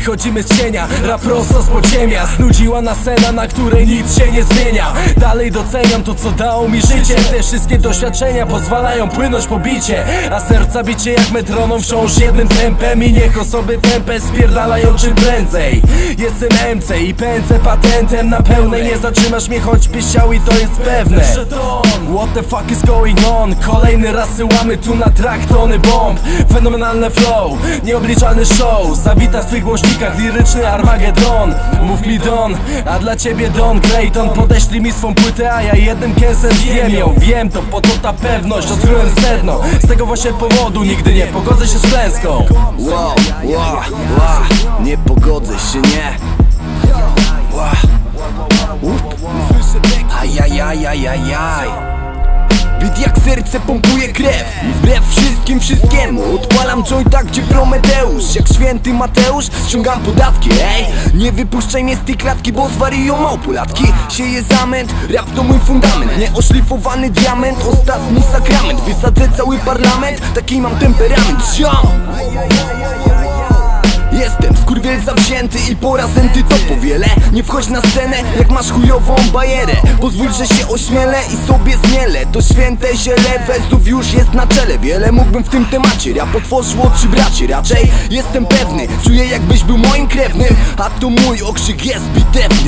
wychodzimy z cienia, rap prosto z podziemia. Znudziła nas scena, na której nic się nie zmienia. Dalej doceniam to, co dało mi życie. Te wszystkie doświadczenia pozwalają płynąć po bicie, a serca bicie jak metronom wciąż jednym tempem. I niech osoby tempę spierdalają czym prędzej. Jestem MC i pędzę patentem na pełnej. Nie zatrzymasz mnie, choćbyś chciał, i to jest pewne. What the fuck is going on? Kolejny raz syłamy tu na track tony bomb. Fenomenalne flow, nieobliczalny show. Zawita w twych głośnikach liryczny Armagedon. Mów mi Don, a dla ciebie Don Clayton. Podeślij mi swą płytę, a ja jednym kęsem zjem ją. Wiem to, po to ta pewność, odkryłem sedno. Z tego właśnie powodu nigdy nie pogodzę się z klęską. Nie pogodzę się, nie. Ajajajajajaj. Bit jak serce pompuje krew i wbrew wszystkiemu odpalam jointa, gdzie Prometeusz. Jak święty Mateusz ściągam podatki, ej. Nie wypuszczaj mnie z tej klatki, bo zwariują małpolatki. Sieje zamęt, rap to mój fundament. Nieoszlifowany diament, ostatni sakrament. Wysadzę cały parlament, taki mam temperament. Jestem skurwiel zawzięty i porażęty, to powiele. Nie wchodź na scenę, jak masz chujową bajerę. Pozwól, że się ośmielę i sobie zmielę. To święte ziele wersów już jest na czele. Wiele mógłbym w tym temacie, rap otworzył oczy braci. Raczej jestem pewny, czuję jakbyś był moim krewnym, a to mój okrzyk jest bitewny.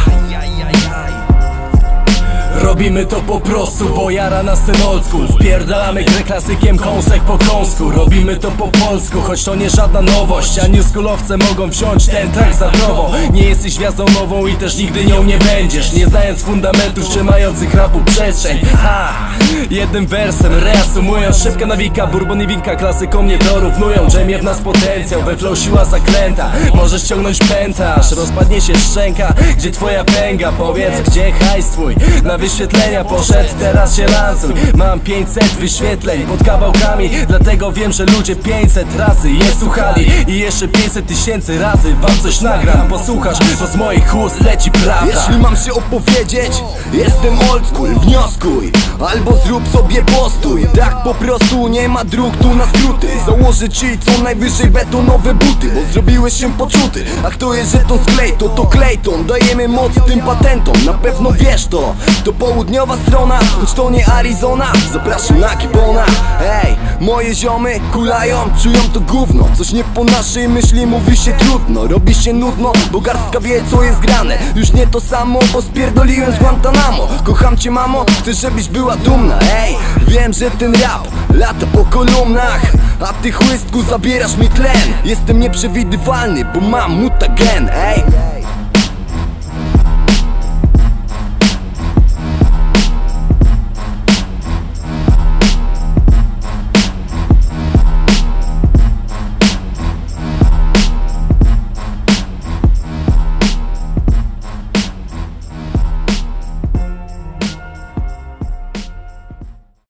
Robimy to po prostu, bo jara nas ten old school. Wpierdalamy grę klasykiem kąsek po kąsku. Robimy to po polsku, choć to nie żadna nowość. A newschoolowce mogą wziąć ten track za prawo. Nie jesteś gwiazdą nową i też nigdy nią nie będziesz, nie znając fundamentów trzymających rapu przestrzeń. Jednym wersem reasumując, szybka nawika, bourbon i winka klasyką nie dorównują. Dżemie w nas potencjał, we flow siła zaklęta. Możesz ściągnąć pętaż, rozpadnie się szczęka. Gdzie twoja pęga? Powiedz, gdzie hajs twój? Na wyświetlenia poszedł, teraz się lansuj. Mam 500 wyświetleń pod kawałkami, dlatego wiem, że ludzie 500 razy je słuchali. I jeszcze 500 000 razy wam coś nagram. Posłuchasz, bo z moich ust leci prawda. Jeśli mam się opowiedzieć, jestem old school, wnioskuj albo zrób sobie postój. Tak po prostu, nie ma dróg tu na skróty. Założę ci co najwyżej betonowe buty, bo zrobiłeś się poczuty. A kto jest żeton z Clayton, to Clayton. Dajemy moc tym patentom, na pewno wiesz to. To południowa strona, choć to nie Arizona. Zapraszam na kibona. Ej, moje ziomy kulają, czują to gówno. Coś nie po naszej myśli, mówi się trudno. Robi się nudno, bo garstka wie co jest grane. Już nie to samo, bo spierdoliłem z Guantanamo. Kocham cię mamo, chcę żebyś była dumna. Ej, wiem, że ten rap lata po kolumnach, a ty chłystku zabierasz mi tlen. Jestem nieprzewidywalny, bo mam mutagen. Ej.